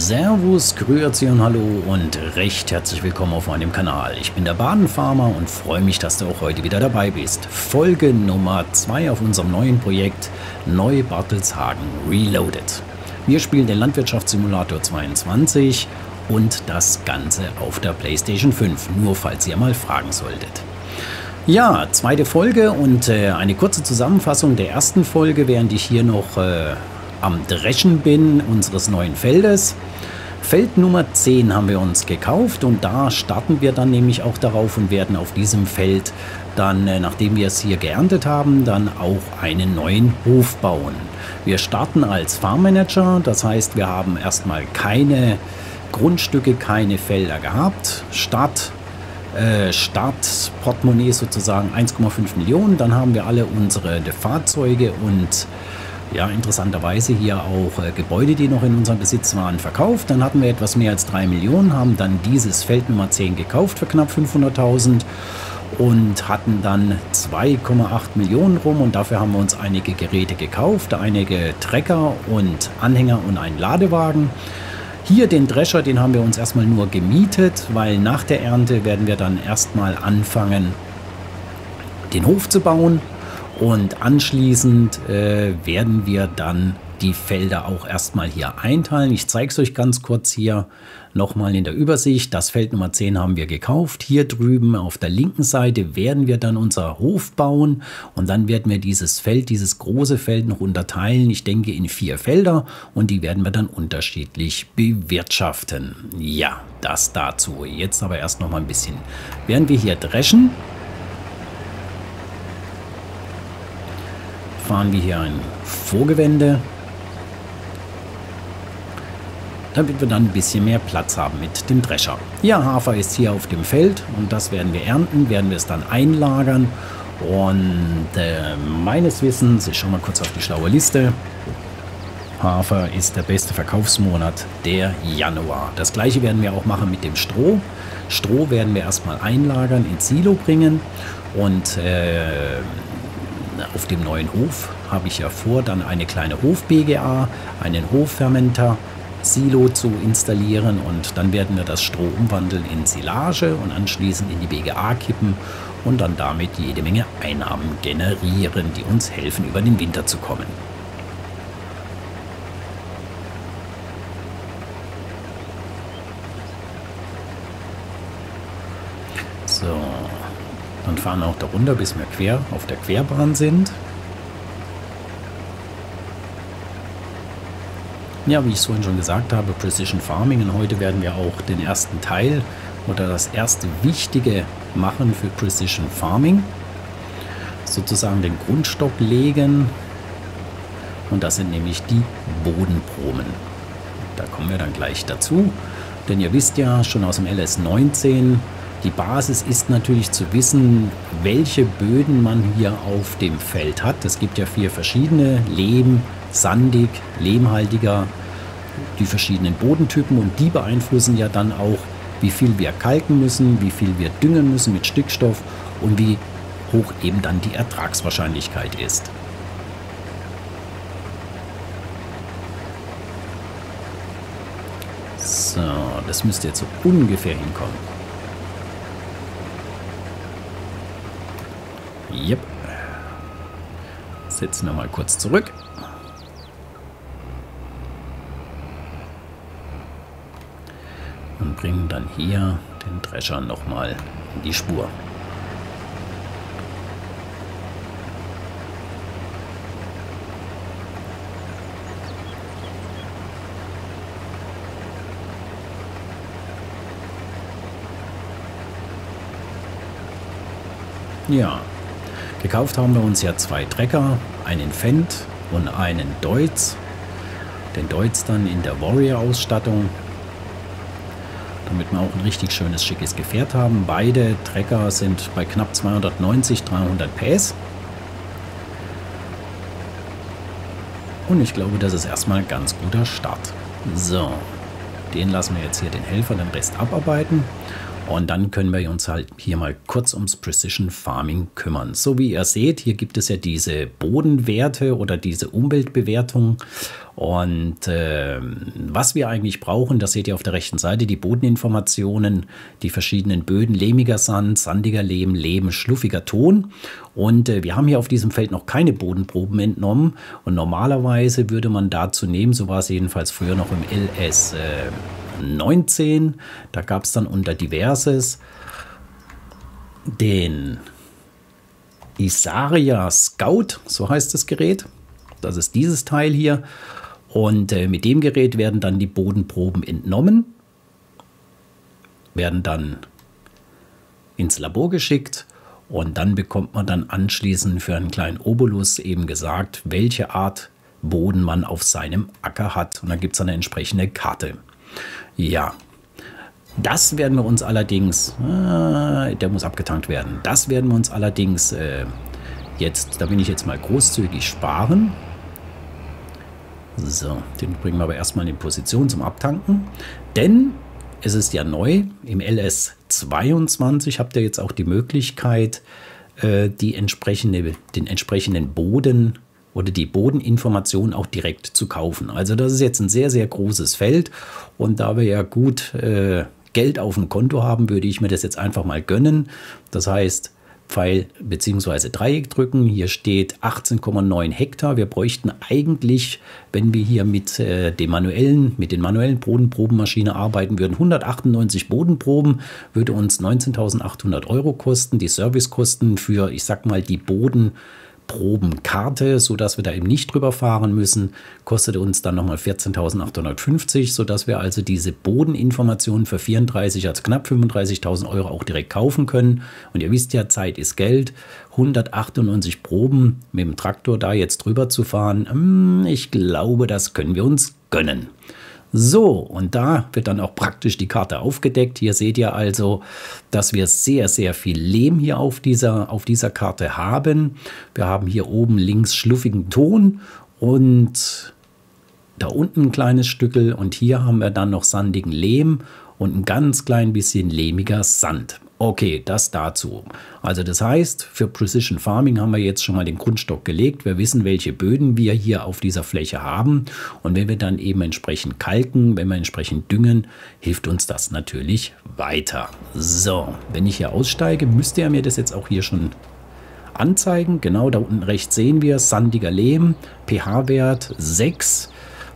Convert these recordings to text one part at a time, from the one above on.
Servus, Grüezi und Hallo und recht herzlich willkommen auf meinem Kanal. Ich bin der Badenfarmer und freue mich, dass du auch heute wieder dabei bist. Folge Nummer 2 auf unserem neuen Projekt Neu-Bartelshagen Reloaded. Wir spielen den Landwirtschaftssimulator 22 und das Ganze auf der PlayStation 5, nur falls ihr mal fragen solltet. Ja, zweite Folge und eine kurze Zusammenfassung der ersten Folge, während ich hier noch am Dreschen bin unseres neuen Feldes. Feld Nummer 10 haben wir uns gekauft und da starten wir dann nämlich auch darauf und werden auf diesem Feld dann, nachdem wir es hier geerntet haben, dann auch einen neuen Hof bauen. Wir starten als Farmmanager, das heißt, wir haben erstmal keine Grundstücke, keine Felder gehabt. Startportemonnaie sozusagen 1,5 Millionen, dann haben wir alle unsere Fahrzeuge und ja, interessanterweise hier auch Gebäude, die noch in unserem Besitz waren, verkauft. Dann hatten wir etwas mehr als 3 Millionen, haben dann dieses Feld Nummer 10 gekauft für knapp 500.000 und hatten dann 2,8 Millionen rum und dafür haben wir uns einige Geräte gekauft, einige Trecker und Anhänger und einen Ladewagen. Hier den Drescher, den haben wir uns erstmal nur gemietet, weil nach der Ernte werden wir dann erstmal anfangen, den Hof zu bauen. Und anschließend werden wir dann die Felder auch erstmal hier einteilen. Ich zeige es euch ganz kurz hier nochmal in der Übersicht. Das Feld Nummer 10 haben wir gekauft. Hier drüben auf der linken Seite werden wir dann unser Hof bauen. Und dann werden wir dieses Feld, dieses große Feld noch unterteilen. Ich denke in 4 Felder. Und die werden wir dann unterschiedlich bewirtschaften. Ja, das dazu. Jetzt aber erst noch mal ein bisschen. Während wir hier dreschen, fahren wir hier ein Vorgewende, damit wir dann ein bisschen mehr Platz haben mit dem Drescher. Ja, Hafer ist hier auf dem Feld und das werden wir ernten, werden wir es dann einlagern und meines Wissens, ich schaue mal kurz auf die schlaue Liste, Hafer ist der beste Verkaufsmonat der Januar. Das gleiche werden wir auch machen mit dem Stroh. Stroh werden wir erstmal einlagern, ins Silo bringen und auf dem neuen Hof habe ich ja vor, dann eine kleine Hof-BGA, einen Hoffermenter, Silo zu installieren und dann werden wir das Stroh umwandeln in Silage und anschließend in die BGA kippen und dann damit jede Menge Einnahmen generieren, die uns helfen, über den Winter zu kommen. So. Dann fahren wir auch darunter, bis wir auf der Querbahn sind. Ja, wie ich vorhin schon gesagt habe, Precision Farming. Und heute werden wir auch den ersten Teil oder das erste Wichtige machen für Precision Farming. Sozusagen den Grundstock legen. Und das sind nämlich die Bodenproben. Da kommen wir dann gleich dazu. Denn ihr wisst ja schon aus dem LS19, die Basis ist natürlich zu wissen, welche Böden man hier auf dem Feld hat. Es gibt ja 4 verschiedene, Lehm, sandig, lehmhaltiger, die verschiedenen Bodentypen und die beeinflussen ja dann auch, wie viel wir kalken müssen, wie viel wir düngen müssen mit Stickstoff und wie hoch eben dann die Ertragswahrscheinlichkeit ist. So, das müsste jetzt so ungefähr hinkommen. Yep. Setzen wir mal kurz zurück. Und bringen dann hier den Drescher nochmal in die Spur. Ja. Gekauft haben wir uns ja 2 Trecker, einen Fendt und einen Deutz. Den Deutz dann in der Warrior-Ausstattung, damit wir auch ein richtig schönes, schickes Gefährt haben. Beide Trecker sind bei knapp 290, 300 PS. Und ich glaube, das ist erstmal ein ganz guter Start. So, den lassen wir jetzt hier den Helfer den Rest abarbeiten. Und dann können wir uns halt hier mal kurz ums Precision Farming kümmern. So wie ihr seht, hier gibt es ja diese Bodenwerte oder diese Umweltbewertung. Und was wir eigentlich brauchen, das seht ihr auf der rechten Seite, die Bodeninformationen, die verschiedenen Böden, lehmiger Sand, sandiger Lehm, Lehm, schluffiger Ton. Und wir haben hier auf diesem Feld noch keine Bodenproben entnommen. Und normalerweise würde man dazu nehmen, so war es jedenfalls früher noch im LS 19, da gab es dann unter Diverses den Isaria Scout, so heißt das Gerät. Das ist dieses Teil hier. Und mit dem Gerät werden dann die Bodenproben entnommen, werden dann ins Labor geschickt und dann bekommt man dann anschließend für einen kleinen Obolus eben gesagt, welche Art Boden man auf seinem Acker hat. Und dann gibt es eine entsprechende Karte. Ja, das werden wir uns allerdings, der muss abgetankt werden, das werden wir uns allerdings jetzt, da bin ich jetzt mal großzügig sparen. So, den bringen wir aber erstmal in Position zum Abtanken, denn es ist ja neu, im LS 22 habt ihr jetzt auch die Möglichkeit, den entsprechenden Boden oder die Bodeninformation auch direkt zu kaufen. Also das ist jetzt ein sehr, sehr großes Feld und da wir ja gut Geld auf dem Konto haben, würde ich mir das jetzt einfach mal gönnen. Das heißt, Pfeil bzw. Dreieck drücken. Hier steht 18,9 Hektar. Wir bräuchten eigentlich, wenn wir hier mit den manuellen Bodenprobenmaschine arbeiten würden, 198 Bodenproben, würde uns 19.800 € kosten. Die Servicekosten für, ich sag mal, die Bodenprobenkarte, sodass wir da eben nicht drüber fahren müssen, kostete uns dann nochmal 14.850, sodass wir also diese Bodeninformationen für 34, also knapp 35.000 € auch direkt kaufen können. Und ihr wisst ja, Zeit ist Geld. 198 Proben mit dem Traktor da jetzt drüber zu fahren, ich glaube, das können wir uns gönnen. So, und da wird dann auch praktisch die Karte aufgedeckt. Hier seht ihr also, dass wir sehr, sehr viel Lehm hier auf dieser Karte haben. Wir haben hier oben links schluffigen Ton und da unten ein kleines Stückel. Und hier haben wir dann noch sandigen Lehm und ein ganz klein bisschen lehmiger Sand. Okay, das dazu. Also das heißt, für Precision Farming haben wir jetzt schon mal den Grundstock gelegt. Wir wissen, welche Böden wir hier auf dieser Fläche haben. Und wenn wir dann eben entsprechend kalken, wenn wir entsprechend düngen, hilft uns das natürlich weiter. So, wenn ich hier aussteige, müsste er mir das jetzt auch hier schon anzeigen. Genau, da unten rechts sehen wir sandiger Lehm, pH-Wert 6.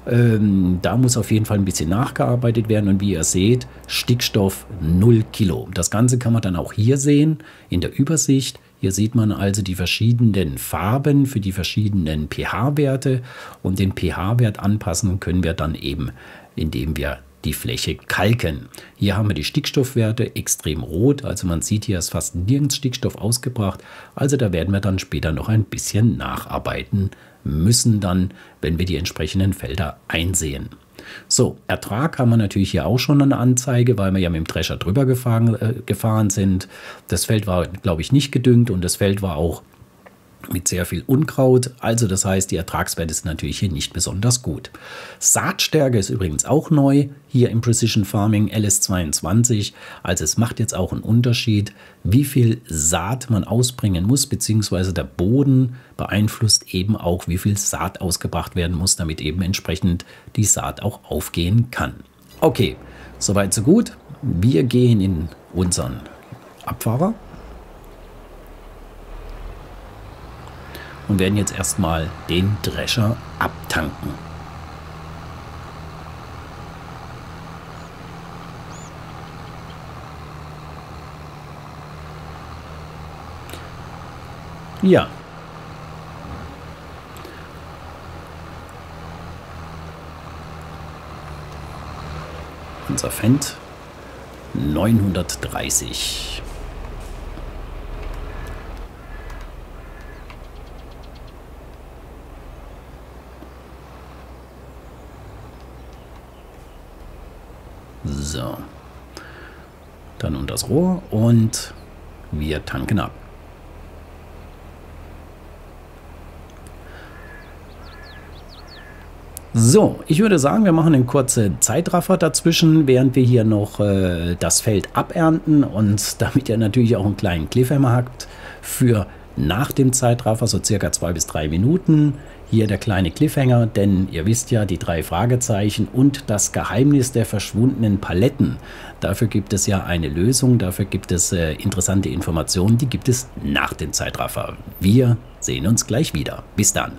Da muss auf jeden Fall ein bisschen nachgearbeitet werden und wie ihr seht, Stickstoff 0 Kilo. Das Ganze kann man dann auch hier sehen in der Übersicht. Hier sieht man also die verschiedenen Farben für die verschiedenen pH-Werte und den pH-Wert anpassen können wir dann eben, indem wir die Fläche kalken. Hier haben wir die Stickstoffwerte extrem rot, also man sieht, hier ist fast nirgends Stickstoff ausgebracht, also da werden wir dann später noch ein bisschen nacharbeiten müssen dann, wenn wir die entsprechenden Felder einsehen. So, Ertrag haben wir natürlich hier auch schon eine Anzeige, weil wir ja mit dem Drescher drüber gefahren sind. Das Feld war, glaube ich, nicht gedüngt und das Feld war auch mit sehr viel Unkraut. Also das heißt, die Ertragswerte sind natürlich hier nicht besonders gut. Saatstärke ist übrigens auch neu hier im Precision Farming LS22. Also es macht jetzt auch einen Unterschied, wie viel Saat man ausbringen muss, beziehungsweise der Boden beeinflusst eben auch, wie viel Saat ausgebracht werden muss, damit eben entsprechend die Saat auch aufgehen kann. Okay, soweit so gut. Wir gehen in unseren Abfahrer und werden jetzt erstmal den Drescher abtanken. Ja. Unser Fendt 930. So, dann unter das Rohr und wir tanken ab. So, ich würde sagen, wir machen einen kurzen Zeitraffer dazwischen, während wir hier noch das Feld abernten und damit ihr natürlich auch einen kleinen Cliffhanger habt für nach dem Zeitraffer, so circa 2 bis 3 Minuten. Hier der kleine Cliffhanger, denn ihr wisst ja, die 3 Fragezeichen und das Geheimnis der verschwundenen Paletten. Dafür gibt es ja eine Lösung, dafür gibt es interessante Informationen, die gibt es nach dem Zeitraffer. Wir sehen uns gleich wieder. Bis dann.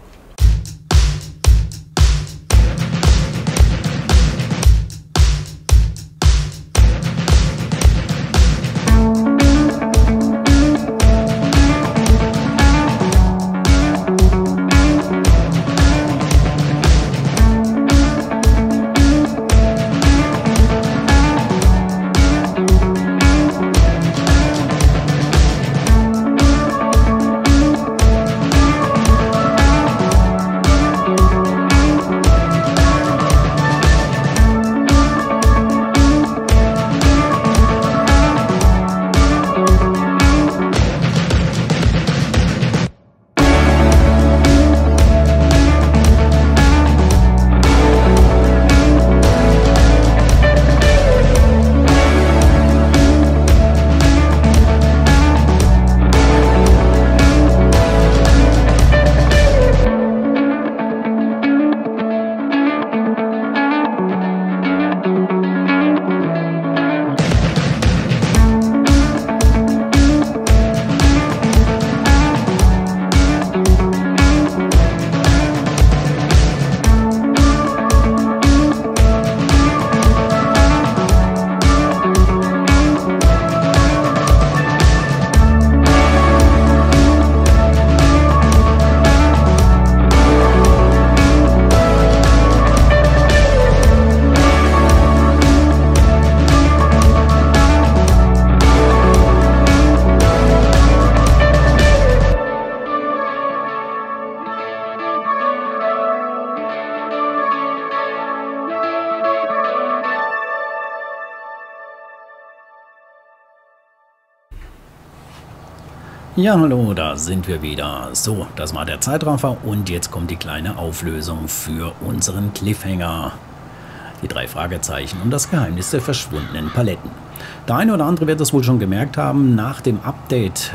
Ja, hallo, da sind wir wieder. So, das war der Zeitraffer und jetzt kommt die kleine Auflösung für unseren Cliffhanger. Die 3 Fragezeichen und das Geheimnis der verschwundenen Paletten. Der eine oder andere wird das wohl schon gemerkt haben, nach dem Update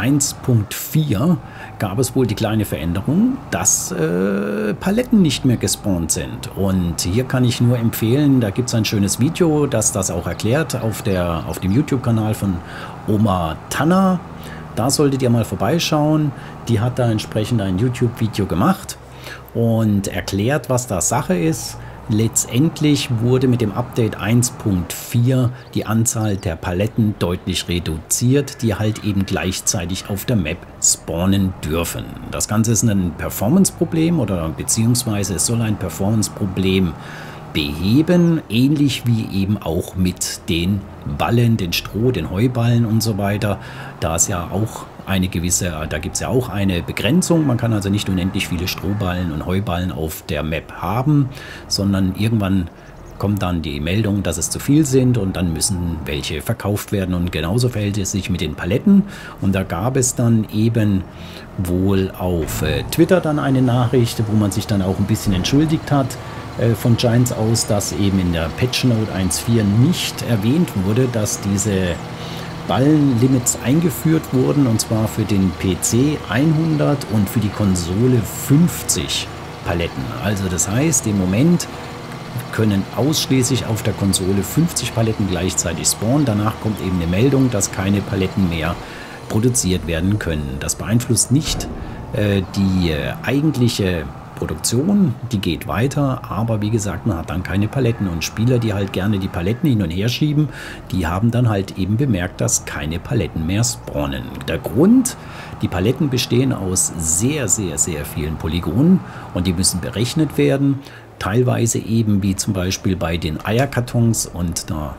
1.4 gab es wohl die kleine Veränderung, dass Paletten nicht mehr gespawnt sind. Und hier kann ich nur empfehlen, da gibt es ein schönes Video, das das auch erklärt auf dem YouTube-Kanal von Oma Tanner. Da solltet ihr mal vorbeischauen. Die hat da entsprechend ein YouTube-Video gemacht und erklärt, was da Sache ist. Letztendlich wurde mit dem Update 1.4 die Anzahl der Paletten deutlich reduziert, die halt eben gleichzeitig auf der Map spawnen dürfen. Das Ganze ist ein Performance-Problem oder beziehungsweise es soll ein Performance-Problem beheben, ähnlich wie eben auch mit den Ballen, den Stroh, den Heuballen und so weiter. Da ist ja auch eine gewisse, da gibt es ja auch eine Begrenzung. Man kann also nicht unendlich viele Strohballen und Heuballen auf der Map haben, sondern irgendwann kommt dann die Meldung, dass es zu viel sind und dann müssen welche verkauft werden. Und genauso verhält es sich mit den Paletten. Und da gab es dann eben wohl auf Twitter dann eine Nachricht, wo man sich dann auch ein bisschen entschuldigt hat von Giants aus, dass eben in der Patch Note 1.4 nicht erwähnt wurde, dass diese Ballenlimits eingeführt wurden, und zwar für den PC 100 und für die Konsole 50 Paletten. Also das heißt, im Moment können ausschließlich auf der Konsole 50 Paletten gleichzeitig spawnen. Danach kommt eben eine Meldung, dass keine Paletten mehr produziert werden können. Das beeinflusst nicht die eigentliche Produktion, die geht weiter, aber wie gesagt, man hat dann keine Paletten und Spieler, die halt gerne die Paletten hin und her schieben, die haben dann halt eben bemerkt, dass keine Paletten mehr spawnen. Der Grund, die Paletten bestehen aus sehr, sehr, sehr vielen Polygonen und die müssen berechnet werden, teilweise eben wie zum Beispiel bei den Eierkartons und da.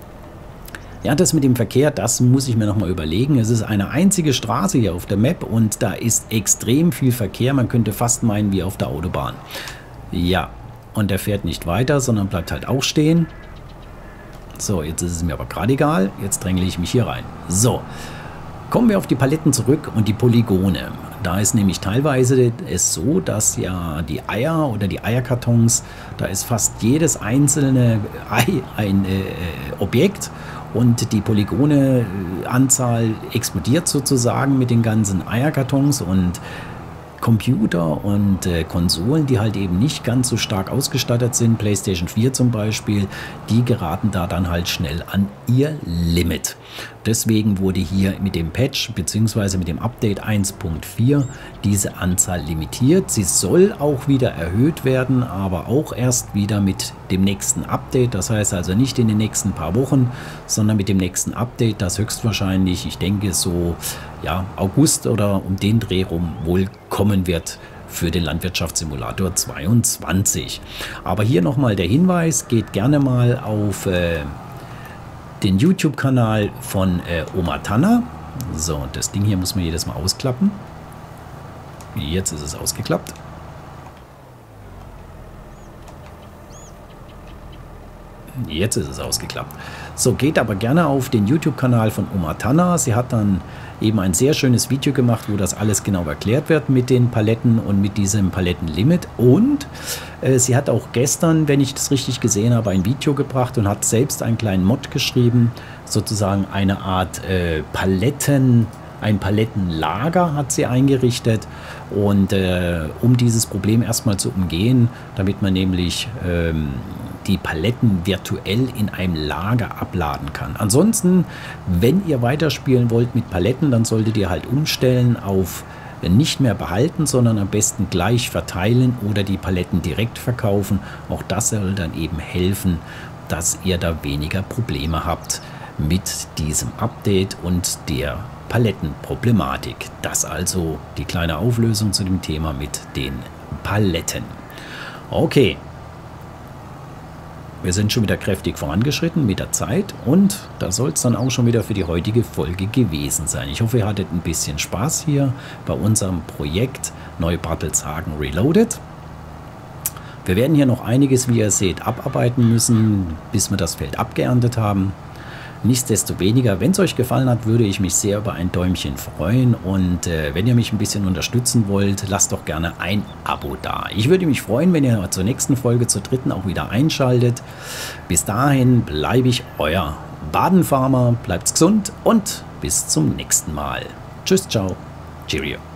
Ja, das mit dem Verkehr, das muss ich mir nochmal überlegen. Es ist eine einzige Straße hier auf der Map und da ist extrem viel Verkehr. Man könnte fast meinen wie auf der Autobahn. Ja, und der fährt nicht weiter, sondern bleibt halt auch stehen. So, jetzt ist es mir aber gerade egal. Jetzt drängle ich mich hier rein. So, Kommen wir auf die Paletten zurück und die Polygone. Da ist nämlich teilweise es so, dass ja die Eier oder die Eierkartons, da ist fast jedes einzelne Ei ein Objekt und die Polygone-Anzahl explodiert sozusagen mit den ganzen Eierkartons und Computer und Konsolen, die halt eben nicht ganz so stark ausgestattet sind, PlayStation 4 zum Beispiel, die geraten da dann halt schnell an ihr Limit. Deswegen wurde hier mit dem Patch bzw. mit dem Update 1.4 diese Anzahl limitiert. Sie soll auch wieder erhöht werden, aber auch erst wieder mit dem nächsten Update. Das heißt also nicht in den nächsten paar Wochen, sondern mit dem nächsten Update, das höchstwahrscheinlich, ich denke so ja, August oder um den Dreh rum wohl kommen wird für den Landwirtschaftssimulator 22. Aber hier nochmal der Hinweis, geht gerne mal auf den YouTube-Kanal von Omatana. So, das Ding hier muss man jedes Mal ausklappen. Jetzt ist es ausgeklappt. Jetzt ist es ausgeklappt. So, geht aber gerne auf den YouTube-Kanal von Omatana. Sie hat dann eben ein sehr schönes Video gemacht, wo das alles genau erklärt wird mit den Paletten und mit diesem Palettenlimit. Und sie hat auch gestern, wenn ich das richtig gesehen habe, ein Video gebracht und hat selbst einen kleinen Mod geschrieben, sozusagen eine Art ein Palettenlager hat sie eingerichtet. Und um dieses Problem erstmal zu umgehen, damit man nämlich die Paletten virtuell in einem Lager abladen kann. Ansonsten, wenn ihr weiterspielen wollt mit Paletten, dann solltet ihr halt umstellen auf nicht mehr behalten, sondern am besten gleich verteilen oder die Paletten direkt verkaufen. Auch das soll dann eben helfen, dass ihr da weniger Probleme habt mit diesem Update und der Palettenproblematik. Das also die kleine Auflösung zu dem Thema mit den Paletten. Okay. Wir sind schon wieder kräftig vorangeschritten mit der Zeit und das soll es dann auch schon wieder für die heutige Folge gewesen sein. Ich hoffe, ihr hattet ein bisschen Spaß hier bei unserem Projekt Neubartelshagen Reloaded. Wir werden hier noch einiges, wie ihr seht, abarbeiten müssen, bis wir das Feld abgeerntet haben. Nichtsdestoweniger, wenn es euch gefallen hat, würde ich mich sehr über ein Däumchen freuen und wenn ihr mich ein bisschen unterstützen wollt, lasst doch gerne ein Abo da. Ich würde mich freuen, wenn ihr zur nächsten Folge, zur dritten auch wieder einschaltet. Bis dahin bleibe ich euer Badenfarmer, bleibt's gesund und bis zum nächsten Mal. Tschüss, ciao, cheerio.